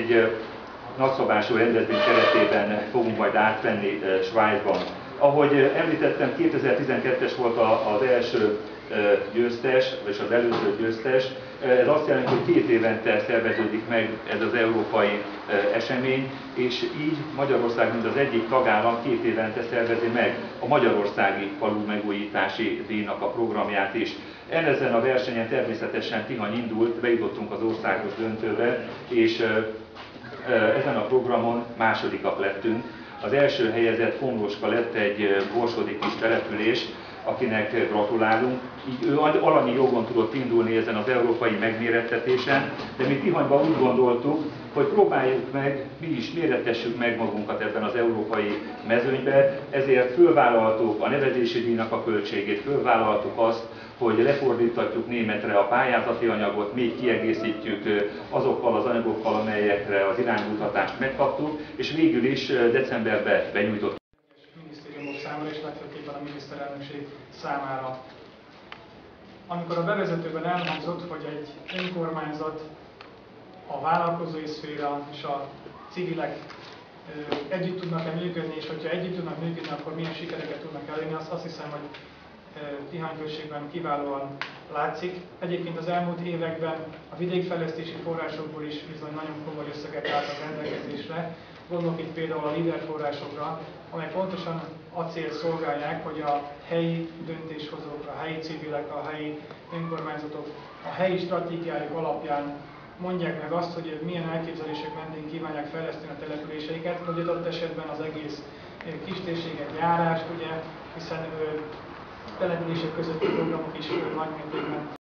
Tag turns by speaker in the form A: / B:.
A: egy nagyszabású rendezvény keretében fogunk majd átvenni Svájcban. Ahogy említettem, 2012-es volt az első győztes, és az előző győztes. Ez azt jelenti, hogy 2 évente szerveződik meg ez az európai esemény, és így Magyarország, mint az egyik tagállam 2 évente szervezi meg a Magyarországi Falu Megújítási Díjnak a programját is. Ezen a versenyen természetesen Tihany indult, bejutottunk az országos döntőbe, és ezen a programon másodikak lettünk. Az első helyezett Komlóska lett, egy borsodi kis település, akinek gratulálunk. Így ő alanyi jogon tudott indulni ezen az európai megmérettetésen, de mi Tihanyban úgy gondoltuk, hogy próbáljuk meg, mi is mérettessük meg magunkat ebben az európai mezőnyben, ezért fölvállaltuk a nevezési díjnak a költségét, fölvállaltuk azt, hogy lefordítatjuk németre a pályázati anyagot, még kiegészítjük azokkal az anyagokkal, amelyekre az iránymutatást megkaptuk, és végül is decemberben benyújtottuk.
B: Minisztériumok számára és legfőképpen a miniszterelnökség számára. Amikor a bevezetőben elhangzott, hogy egy önkormányzat, a vállalkozói szféra és a civilek együtt tudnak-e működni, és hogyha együtt tudnak működni, akkor milyen sikereket tudnak elérni, azt hiszem, hogy Tihany községben kiválóan látszik. Egyébként az elmúlt években a vidékfejlesztési forrásokból is bizony nagyon komoly összegek álltak rendelkezésre. Gondolok itt például a LEADER forrásokra, amely pontosan a célt szolgálják, hogy a helyi döntéshozók, a helyi civilek, a helyi önkormányzatok a helyi stratégiájuk alapján mondják meg azt, hogy milyen elképzelések mentén kívánják fejleszteni a településeiket, vagy adott esetben az egész kistérséget, járást, ugye, hiszen települések közötti programok is nagymértékben